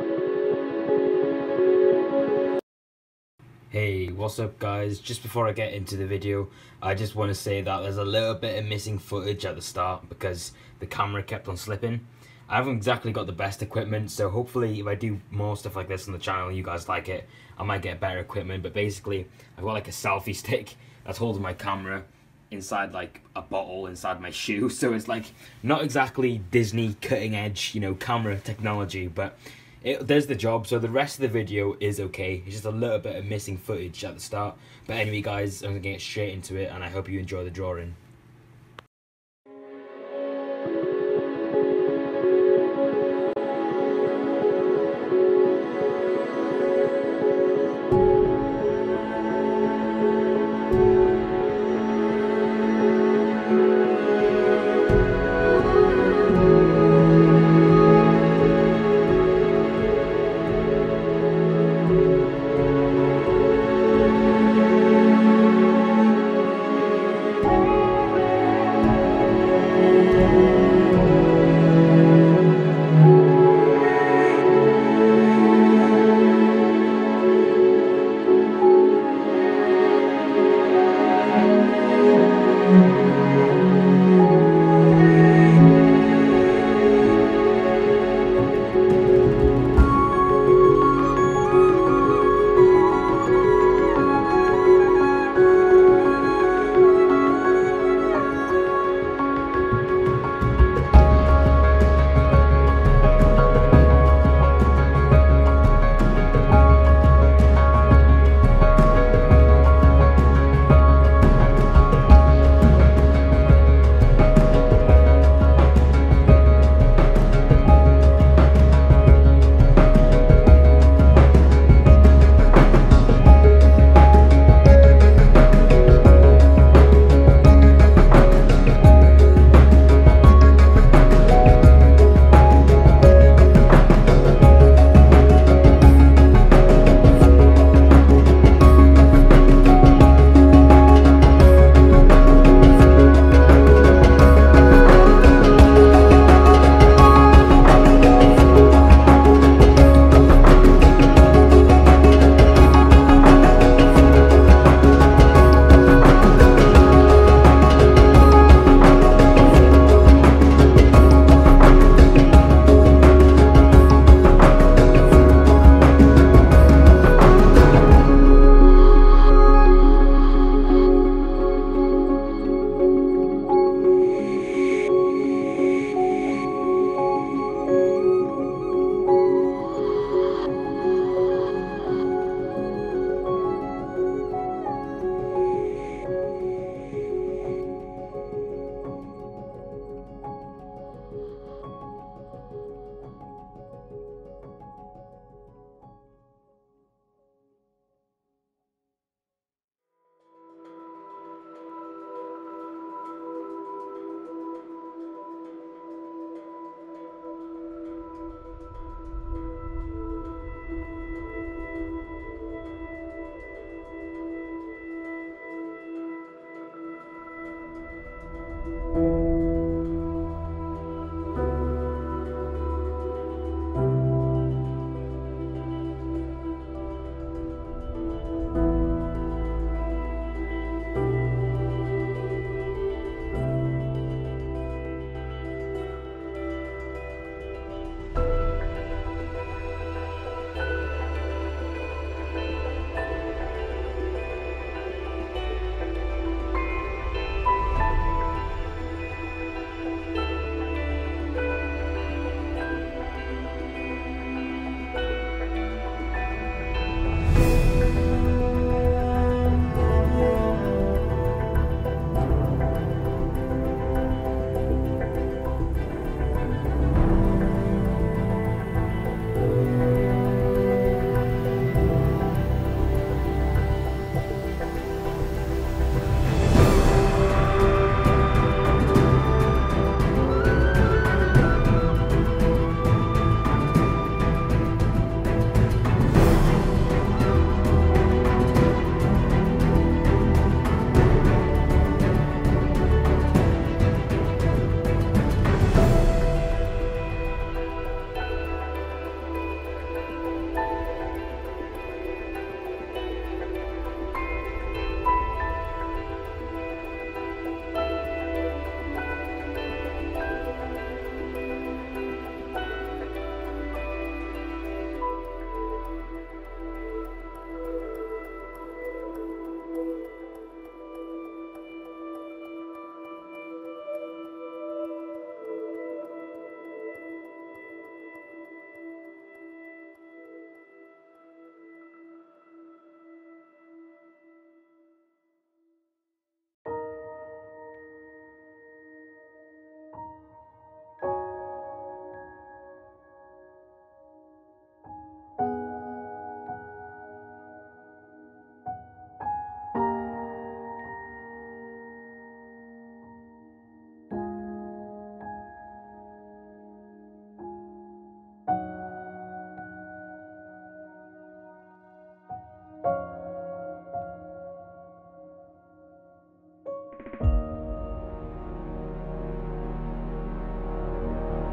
Hey, what's up guys? Just before I get into the video, I just want to say that there's a little bit of missing footage at the start because the camera kept on slipping. I haven't exactly got the best equipment, so hopefully if I do more stuff like this on the channel, you guys like it, I might get better equipment. But basically, I've got like a selfie stick that's holding my camera inside like a bottle inside my shoe, so it's like not exactly Disney cutting edge, you know, camera technology, but it does the job. So the rest of the video is okay. It's just a little bit of missing footage at the start. But anyway guys, I'm gonna get straight into it and I hope you enjoy the drawing.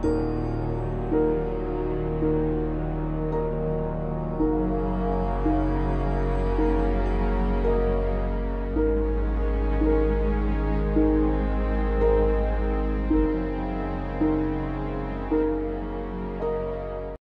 bye.